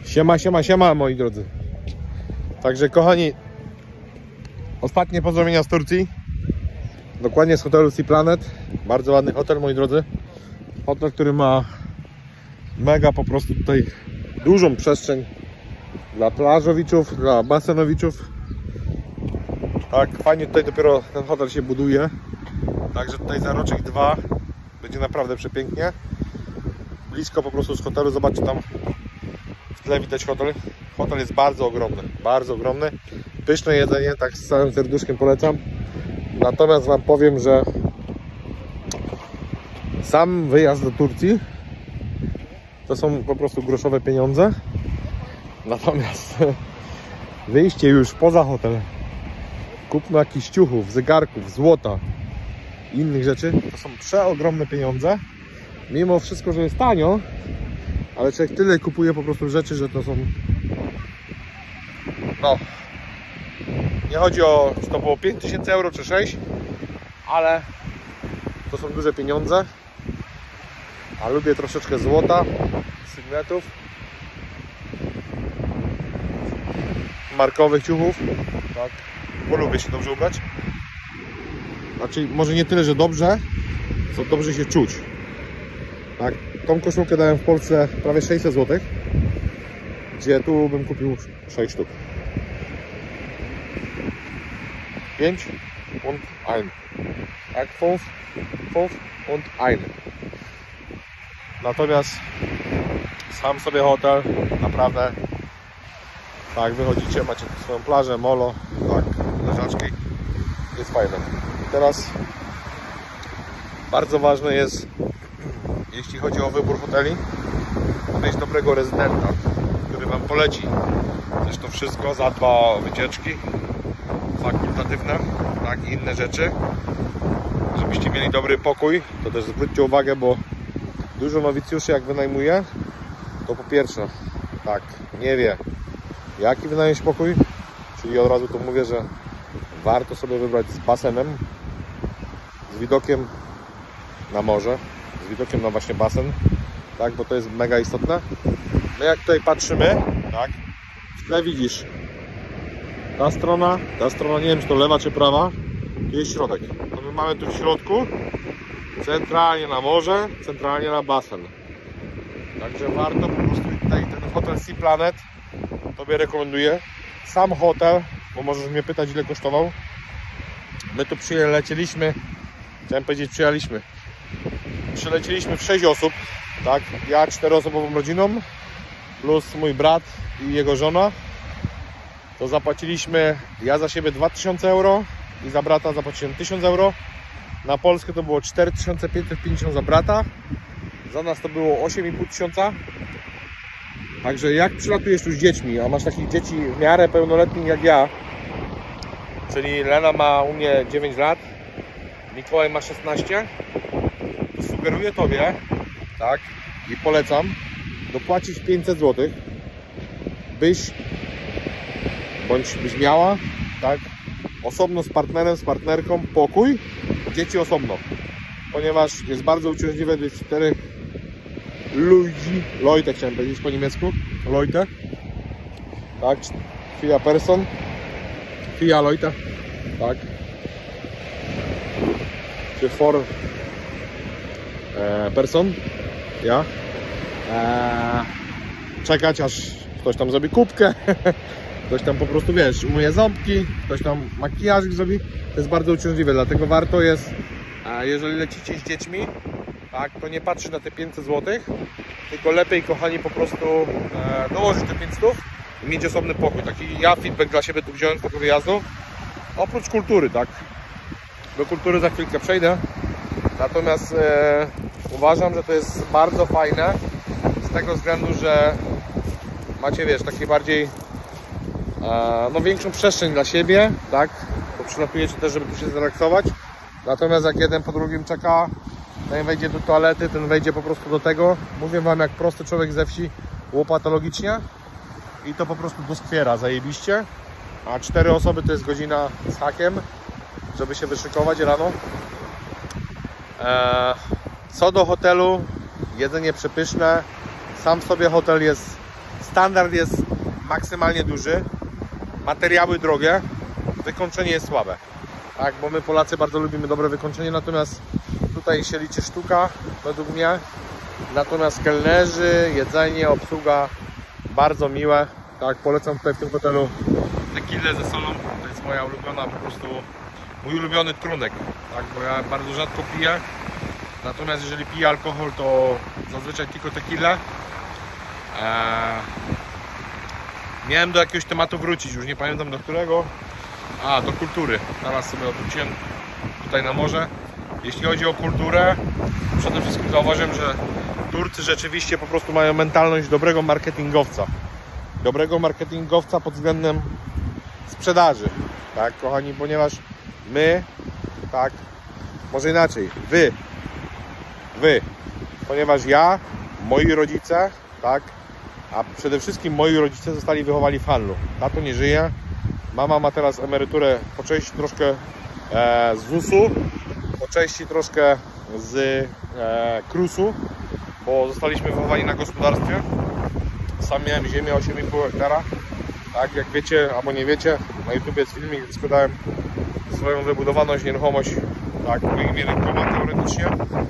Siema, siema, siema, moi drodzy. Także kochani, ostatnie pozdrowienia z Turcji. Dokładnie z hotelu Sea Planet. Bardzo ładny hotel, moi drodzy. Hotel, który ma mega po prostu tutaj dużą przestrzeń dla plażowiczów, dla basenowiczów. Tak, fajnie tutaj dopiero ten hotel się buduje. Także tutaj za roczek 2 będzie naprawdę przepięknie. Blisko po prostu z hotelu, zobaczcie, tam w tle widać hotel. Hotel jest bardzo ogromny, bardzo ogromny. Pyszne jedzenie, tak z całym serduszkiem polecam. Natomiast wam powiem, że sam wyjazd do Turcji to są po prostu groszowe pieniądze. Natomiast wyjście już poza hotel, kupno jakichś ciuchów, zegarków, złota i innych rzeczy, to są przeogromne pieniądze. Mimo wszystko, że jest tanio, ale człowiek tyle kupuje po prostu rzeczy, że to są... No, nie chodzi o, czy to było 5000 euro czy 6, ale to są duże pieniądze. A lubię troszeczkę złota, sygnetów, markowych ciuchów, tak, bo lubię się dobrze ubrać. Znaczy, może nie tyle, że dobrze, co dobrze się czuć. Tak, tą koszulkę dałem w Polsce prawie 600 zł, gdzie tu bym kupił 6 sztuk. 5 und 1. Tak, 5 und 1. Natomiast sam sobie hotel, naprawdę, tak, wychodzicie, macie tu swoją plażę, molo, tak, leżaczki, jest fajne. I teraz bardzo ważne jest, jeśli chodzi o wybór hoteli, znaleźć dobrego rezydenta, który wam poleci też to wszystko, zadba o wycieczki fakultatywne, tak, i inne rzeczy, żebyście mieli dobry pokój. To też zwróćcie uwagę, bo dużo nowicjuszy jak wynajmuje, to po pierwsze, tak, nie wie jaki wynająć pokój, czyli od razu to mówię, że warto sobie wybrać z basenem, z widokiem na morze, z widokiem na właśnie basen, tak, bo to jest mega istotne. My jak tutaj patrzymy, tak, w tle widzisz ta strona, nie wiem czy to lewa czy prawa, tu jest środek. To my mamy tu w środku centralnie na morze, centralnie na basen. Także warto po prostu tutaj ten hotel Sea Planet tobie rekomenduję. Sam hotel, bo możesz mnie pytać ile kosztował. My tu przylecieliśmy, chciałem powiedzieć przylecieliśmy w 6 osób, tak, ja 4-osobową rodziną plus mój brat i jego żona. To zapłaciliśmy, ja za siebie 2000 euro i za brata zapłaciłem 1000 euro. Na Polskę to było 4550 za brata, za nas to było 8500. Także jak przylatujesz tu z dziećmi, a masz takich dzieci w miarę pełnoletnich jak ja, czyli Lena ma u mnie 9 lat, Mikołaj ma 16, to sugeruję tobie, tak, i polecam dopłacić 500 zł, byś miała, tak, osobno z partnerem, z partnerką pokój, dzieci osobno, ponieważ jest bardzo uciążliwe do 4 ludzi, Leute chciałem powiedzieć po niemiecku, Leute, tak, 4 person, 4 Leute, tak, czy 4 person, ja, czekać aż ktoś tam zrobi kubkę, ktoś tam po prostu, wiesz, umyje ząbki, ktoś tam makijażik zrobi. To jest bardzo uciążliwe, dlatego warto jest, jeżeli lecicie z dziećmi, tak, to nie patrzeć na te 500 zł, tylko lepiej, kochani, po prostu dołożyć te 500 i mieć osobny pokój. Taki ja feedback dla siebie tu wziąłem z tego wyjazdu. Oprócz kultury, tak, do kultury za chwilkę przejdę, natomiast uważam, że to jest bardzo fajne z tego względu, że macie, wiesz, takie bardziej no, większą przestrzeń dla siebie, tak, bo przylatujecie też, żeby tu się zrelaksować. Natomiast jak jeden po drugim czeka, ten wejdzie do toalety, ten wejdzie po prostu do tego. Mówię wam, jak prosty człowiek ze wsi, łopatologicznie, i to po prostu doskwiera zajebiście. A 4 osoby to jest godzina z hakiem, żeby się wyszykować rano. Co do hotelu, jedzenie przepyszne. Sam w sobie hotel jest Standard jest maksymalnie duży, materiały drogie, wykończenie jest słabe. Tak, bo my Polacy bardzo lubimy dobre wykończenie, natomiast tutaj się liczy sztuka, według mnie. Natomiast kelnerzy, jedzenie, obsługa bardzo miłe. Tak, polecam tutaj w tym hotelu tequilę ze solą. To jest moja ulubiona, po prostu mój ulubiony trunek. Tak, bo ja bardzo rzadko piję. Natomiast jeżeli piję alkohol, to zazwyczaj tylko tequilę. Miałem do jakiegoś tematu wrócić, już nie pamiętam do którego. Do kultury. Teraz sobie odwróciłem tutaj na morze. Jeśli chodzi o kulturę, przede wszystkim zauważyłem, że Turcy rzeczywiście po prostu mają mentalność dobrego marketingowca. Dobrego marketingowca pod względem sprzedaży. Tak, kochani, ponieważ my, tak, może inaczej, wy, ponieważ ja, moi rodzice, tak, a przede wszystkim moi rodzice zostali wychowani w handlu. Tato nie żyje. Mama ma teraz emeryturę po części troszkę z ZUS-u, po części troszkę z KRUS-u, bo zostaliśmy wychowani na gospodarstwie. Sam miałem ziemię 8,5 hektara. Tak, jak wiecie, albo nie wiecie, na YouTube jest filmik, gdzie sprzedałem swoją wybudowaną nieruchomość, tak, rękoma teoretycznie.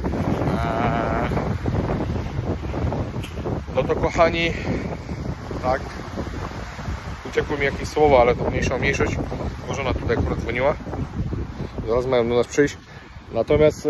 No to kochani, tak, uciekło mi jakieś słowa, ale to mniejszość. Żona tutaj akurat dzwoniła. Zaraz mają do nas przyjść. Natomiast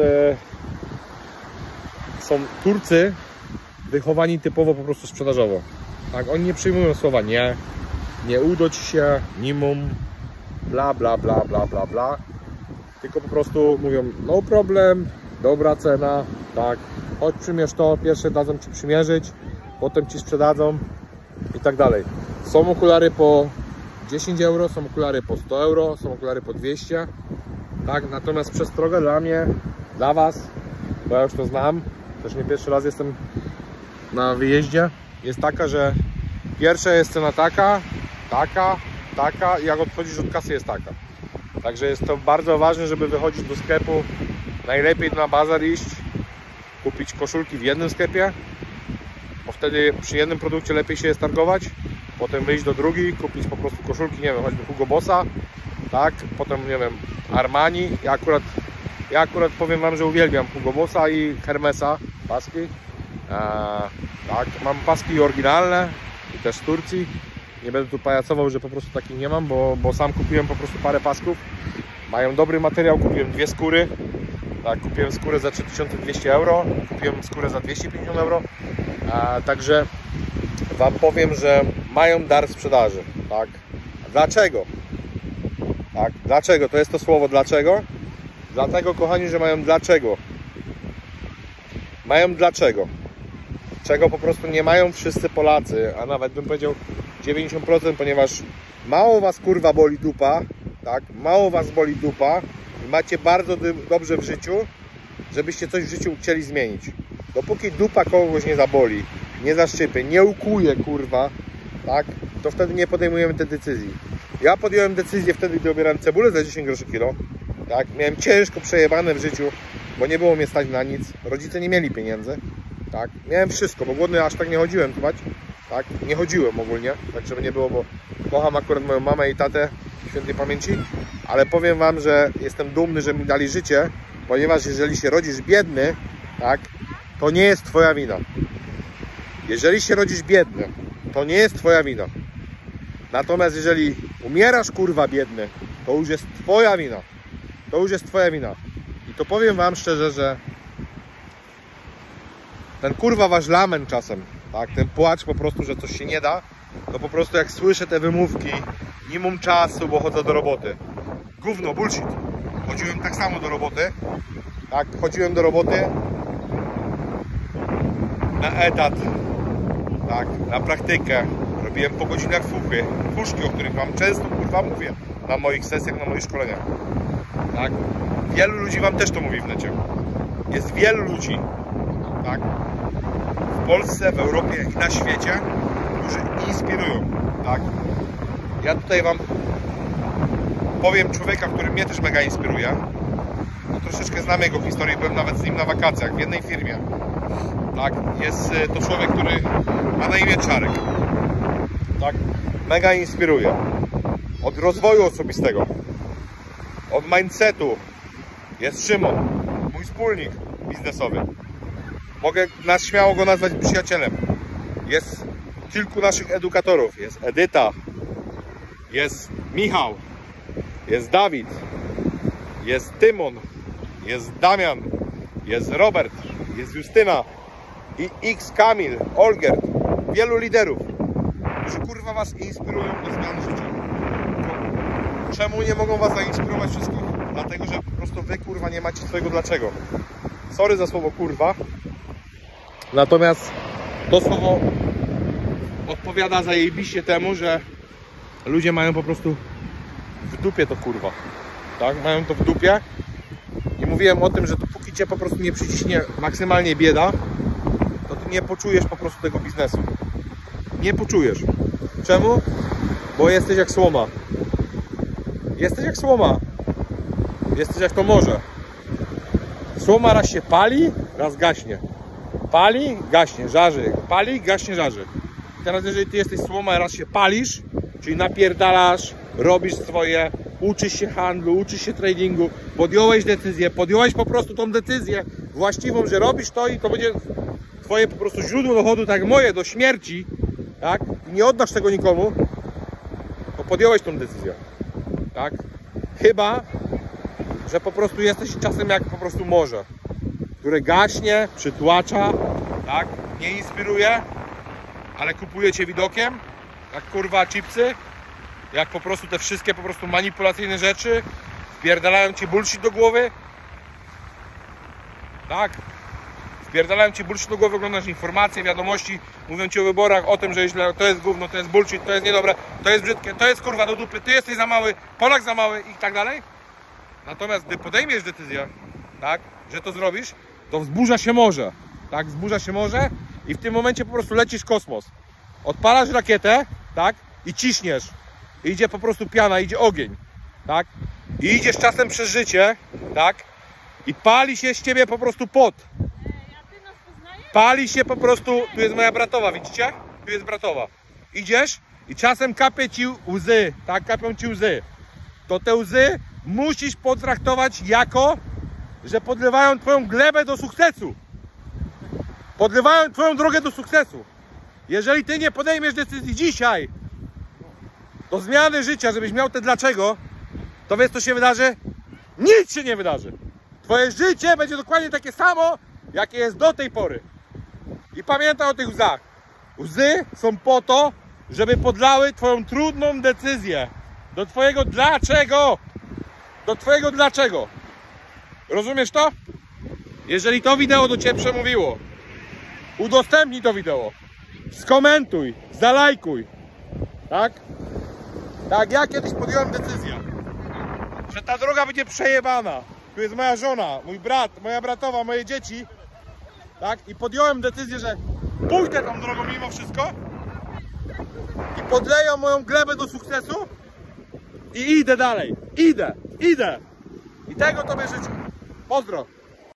są Turcy wychowani typowo po prostu sprzedażowo. Tak, oni nie przyjmują słowa nie uda ci się, minimum, bla bla bla bla bla bla. Tylko po prostu mówią no problem, dobra cena, tak, chodź przymierz to, pierwsze dadzą ci przymierzyć, potem ci sprzedadzą i tak dalej. Są okulary po 10 euro, są okulary po 100 euro, są okulary po 200. Tak, natomiast przestroga dla mnie, dla was, bo ja już to znam, też nie pierwszy raz jestem na wyjeździe, jest taka, że pierwsza jest cena taka i jak odchodzisz od kasy jest taka. Także jest to bardzo ważne, żeby wychodzić do sklepu, najlepiej na bazar iść, kupić koszulki w jednym sklepie, bo wtedy przy jednym produkcie lepiej się jest targować, potem wyjść do drugiej, kupić po prostu koszulki, nie wiem, choćby Hugo Bossa, tak, potem, nie wiem, Armani. Ja akurat powiem wam, że uwielbiam Hugo Bossa i Hermesa paski. Tak, mam paski oryginalne i też z Turcji. Nie będę tu pajacował, że po prostu takich nie mam, bo sam kupiłem po prostu parę pasków. Mają dobry materiał, kupiłem dwie skóry. Tak, kupiłem skórę za 3200 euro, kupiłem skórę za 250 euro. Także wam powiem, że mają dar sprzedaży. Tak. Dlaczego? Tak, dlaczego? To jest to słowo dlaczego. Dlatego, kochani, że mają dlaczego. Mają dlaczego. Czego po prostu nie mają wszyscy Polacy, a nawet bym powiedział 90%, ponieważ mało was kurwa boli dupa, tak? Mało was boli dupa i macie bardzo dobrze w życiu, żebyście coś w życiu chcieli zmienić. Dopóki dupa kogoś nie zaboli, nie zaszczypie, nie ukuje kurwa, tak? To wtedy nie podejmujemy tej decyzji. Ja podjąłem decyzję wtedy, gdy obierałem cebulę za 10 groszy kilo. Tak? Miałem ciężko przejebane w życiu, bo nie było mnie stać na nic. Rodzice nie mieli pieniędzy. Tak? Miałem wszystko, bo głodny aż tak nie chodziłem chyba. Tak? Nie chodziłem ogólnie, tak żeby nie było, bo kocham akurat moją mamę i tatę świętej pamięci. Ale powiem wam, że jestem dumny, że mi dali życie, ponieważ jeżeli się rodzisz biedny, tak, to nie jest twoja wina. Jeżeli się rodzisz biedny, to nie jest twoja wina. Natomiast jeżeli umierasz kurwa biedny, to już jest twoja wina. To już jest twoja wina. I to powiem wam szczerze, że ten kurwa wasz lament czasem, tak, ten płacz po prostu, że coś się nie da, to po prostu jak słyszę te wymówki, nie mam czasu, bo chodzę do roboty. Gówno, bullshit. Chodziłem tak samo do roboty. Tak, chodziłem do roboty na etat, tak, na praktykę. Robiłem po godzinach fuszki, o których wam często kurwa mówię na moich sesjach, na moich szkoleniach. Tak? Wielu ludzi wam też to mówi w necie. Jest wielu ludzi, tak, w Polsce, w Europie i na świecie, którzy inspirują. Tak? Ja tutaj wam powiem człowieka, który mnie też mega inspiruje. No, troszeczkę znam jego historię, byłem nawet z nim na wakacjach w jednej firmie. Tak? Jest to człowiek, który ma na imię Czarek. tak? Mega inspiruje. Od rozwoju osobistego, od mindsetu jest Szymon, mój wspólnik biznesowy. Mogę śmiało go nazwać przyjacielem. Jest kilku naszych edukatorów. Jest Edyta, jest Michał, jest Dawid, jest Tymon, jest Damian, jest Robert, jest Justyna i X Kamil, Olgert. Wielu liderów, którzy kurwa was inspirują do zmiany życia. Czemu nie mogą was zainspirować wszystkich? Dlatego, że po prostu wy kurwa nie macie swojego dlaczego. Sorry za słowo kurwa. Natomiast to słowo odpowiada zajebiście temu, że ludzie mają po prostu w dupie to kurwa. Tak? Mają to w dupie. I mówiłem o tym, że dopóki cię po prostu nie przyciśnie maksymalnie bieda, to ty nie poczujesz po prostu tego biznesu. Nie poczujesz. Czemu? Bo jesteś jak słoma. Jesteś jak słoma. Jesteś jak to morze. Słoma raz się pali, raz gaśnie. Pali, gaśnie, żarzy. Pali, gaśnie, żarzy. Teraz jeżeli ty jesteś słoma, raz się palisz, czyli napierdalasz, robisz swoje, uczysz się handlu, uczysz się tradingu, podjąłeś decyzję, podjąłeś po prostu tą decyzję właściwą, że robisz to i to będzie twoje po prostu źródło dochodu, tak jak moje, do śmierci, tak? I nie oddasz tego nikomu, to podjąłeś tą decyzję, tak? Chyba, że po prostu jesteś czasem jak po prostu morze, które gaśnie, przytłacza, tak? Nie inspiruje, ale kupuje cię widokiem, jak kurwa chipsy, jak po prostu te wszystkie po prostu manipulacyjne rzeczy, wpierdalają ci bullshit do głowy, tak? Wpierdalają ci bullshit do głowy, oglądasz informacje, wiadomości, mówią ci o wyborach, o tym, że źle, to jest gówno, to jest bullshit, to jest niedobre, to jest brzydkie, to jest kurwa do dupy, ty jesteś za mały, Polak za mały i tak dalej. Natomiast gdy podejmiesz decyzję, tak, że to zrobisz, to wzburza się morze, tak, wzburza się morze i w tym momencie po prostu lecisz w kosmos. Odpalasz rakietę, tak, i ciśniesz. I idzie po prostu piana, idzie ogień, tak, i idziesz czasem przez życie, tak, i pali się z ciebie po prostu pot. Pali się po prostu, tu jest moja bratowa, widzicie? Tu jest bratowa. Idziesz i czasem kapie ci łzy, tak, kapią ci łzy. To te łzy musisz potraktować jako, że podlewają twoją glebę do sukcesu. Podlewają twoją drogę do sukcesu. Jeżeli ty nie podejmiesz decyzji dzisiaj do zmiany życia, żebyś miał te dlaczego, to wiesz co się wydarzy? Nic się nie wydarzy. Twoje życie będzie dokładnie takie samo, jakie jest do tej pory. I pamiętaj o tych łzach. Łzy są po to, żeby podlały twoją trudną decyzję do twojego dlaczego. Do twojego dlaczego. Rozumiesz to? Jeżeli to wideo do ciebie przemówiło, udostępnij to wideo. Skomentuj, zalajkuj. Tak? Tak, ja kiedyś podjąłem decyzję, że ta droga będzie przejebana. Tu jest moja żona, mój brat, moja bratowa, moje dzieci. Tak? I podjąłem decyzję, że pójdę tą drogą mimo wszystko i podleję moją glebę do sukcesu i idę dalej. Idę. I tego tobie życzę. Pozdro.